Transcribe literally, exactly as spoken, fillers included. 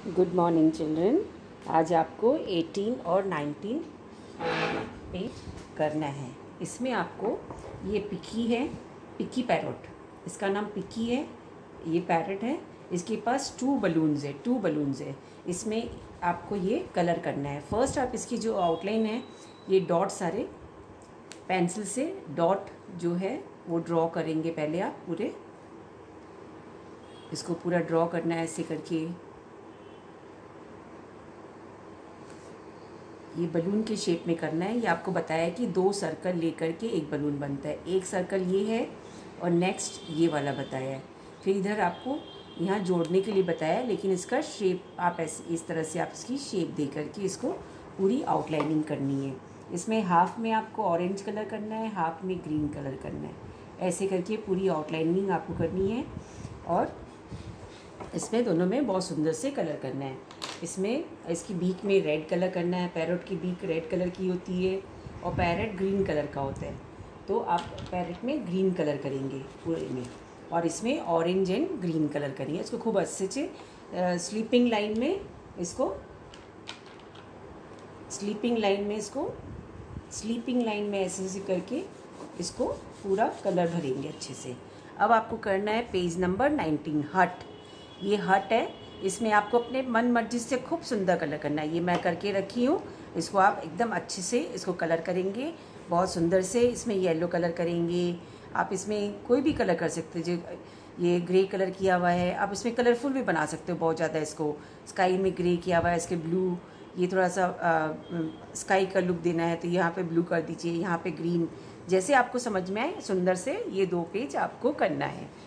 Good morning children. आज आपको अठारह और उन्नीस पेज करना है। इसमें आपको ये पिकी है, पिकी पैरट, इसका नाम पिकी है। ये पैरट है, इसके पास टू बलून्स है टू बलून्स है इसमें आपको ये कलर करना है। फर्स्ट आप इसकी जो आउटलाइन है, ये डॉट सारे पेंसिल से डॉट जो है वो ड्रॉ करेंगे। पहले आप पूरे इसको पूरा ड्रॉ करना है ऐसे करके। ये बलून के शेप में करना है। ये आपको बताया है कि दो सर्कल लेकर के एक बलून बनता है। एक सर्कल ये है और नेक्स्ट ये वाला बताया है। फिर इधर आपको यहाँ जोड़ने के लिए बताया है, लेकिन इसका शेप आप ऐसे इस तरह से आप इसकी शेप दे करके इसको पूरी आउटलाइनिंग करनी है। इसमें हाफ में आपको ऑरेंज कलर करना है, हाफ में ग्रीन कलर करना है। ऐसे करके पूरी आउटलाइनिंग आपको करनी है और इसमें दोनों में बहुत सुंदर से कलर करना है। इसमें इसकी बीक में रेड कलर करना है। पैरट की बीक रेड कलर की होती है और पैरट ग्रीन कलर का होता है, तो आप पैरट में ग्रीन कलर करेंगे पूरे में, और इसमें ऑरेंज एंड ग्रीन कलर करेंगे। इसको खूब अच्छे से स्लीपिंग लाइन में इसको स्लीपिंग लाइन में इसको स्लीपिंग लाइन में ऐसे ऐसे करके इसको पूरा कलर भरेंगे अच्छे से। अब आपको करना है पेज नंबर नाइनटीन, हट। ये हट है, इसमें आपको अपने मन मर्जी से खूब सुंदर कलर करना है। ये मैं करके रखी हूँ, इसको आप एकदम अच्छे से इसको कलर करेंगे बहुत सुंदर से। इसमें येलो कलर करेंगे, आप इसमें कोई भी कलर कर सकते हो। जो ये ग्रे कलर किया हुआ है, आप इसमें कलरफुल भी बना सकते हो बहुत ज़्यादा। इसको स्काई में ग्रे किया हुआ है, इसके ब्लू, ये थोड़ा सा आ, स्काई का लुक देना है तो यहाँ पे ब्लू कर दीजिए, यहाँ पे ग्रीन, जैसे आपको समझ में आए सुंदर से ये दो पेज आपको करना है।